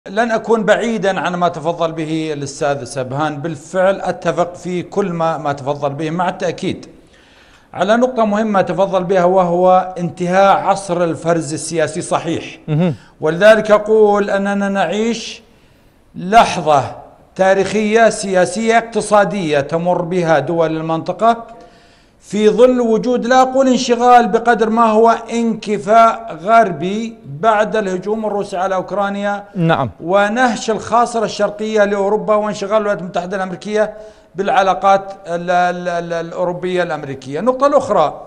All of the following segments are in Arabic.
لن أكون بعيدا عن ما تفضل به الأستاذ سبهان. بالفعل أتفق في كل ما تفضل به، مع التأكيد على نقطة مهمة تفضل بها، وهو انتهاء عصر الفرز السياسي. صحيح، ولذلك أقول أننا نعيش لحظة تاريخية سياسية اقتصادية تمر بها دول المنطقة في ظل وجود، لا أقول انشغال بقدر ما هو انكفاء غربي بعد الهجوم الروسي على أوكرانيا. نعم. ونهش الخاصرة الشرقية لأوروبا وانشغال الولايات المتحدة الأمريكية بالعلاقات الأوروبية الأمريكية. النقطة الأخرى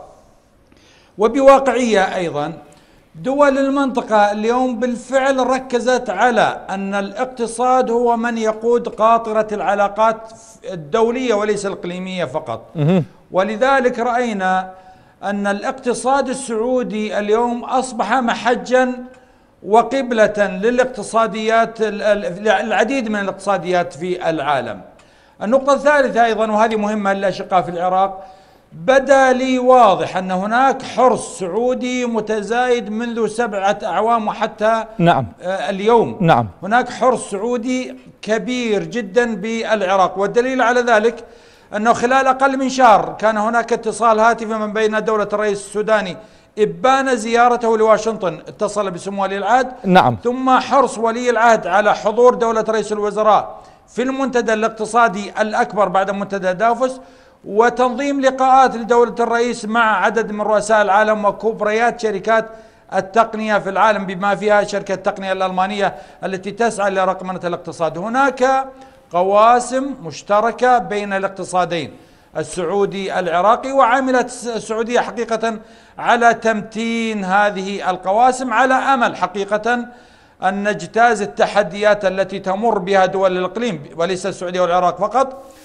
وبواقعية أيضا، دول المنطقة اليوم بالفعل ركزت على أن الاقتصاد هو من يقود قاطرة العلاقات الدولية وليس الإقليمية فقط. ولذلك رأينا أن الاقتصاد السعودي اليوم أصبح محجا وقبلة للاقتصاديات، العديد من الاقتصاديات في العالم. النقطة الثالثة أيضا، وهذه مهمة للأشقاء في العراق، بدا لي واضح أن هناك حرص سعودي متزايد منذ 7 أعوام وحتى اليوم. نعم. هناك حرص سعودي كبير جدا بالعراق، والدليل على ذلك أنه خلال أقل من شهر كان هناك اتصال هاتفي من بين دولة الرئيس السوداني إبان زيارته لواشنطن، اتصل بسمو ولي العهد. نعم. ثم حرص ولي العهد على حضور دولة رئيس الوزراء في المنتدى الاقتصادي الأكبر بعد منتدى دافوس، وتنظيم لقاءات لدولة الرئيس مع عدد من رؤساء العالم وكبريات شركات التقنية في العالم، بما فيها شركة التقنية الألمانية التي تسعى لرقمنة الاقتصاد. هناك قواسم مشتركة بين الاقتصادين السعودي العراقي، وعملت السعودية حقيقة على تمتين هذه القواسم، على أمل حقيقة أن نجتاز التحديات التي تمر بها دول الإقليم وليس السعودية والعراق فقط.